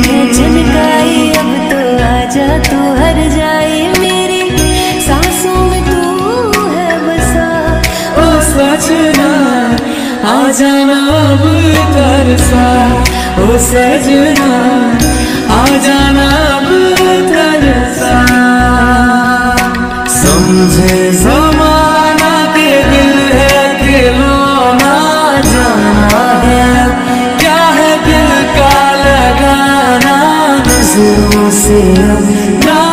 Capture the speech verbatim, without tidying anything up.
है झनकाई, अब तो आजा तू हर जाए, मेरी सांसों में तू है बसा। ओ सजना आ जाना अब तरसा, ओ सजना आ जाना अब तरसा। समझे ज़माना के दिल है खिलौना, जाना है क्या है दिल का लगाना, नज़रों से अब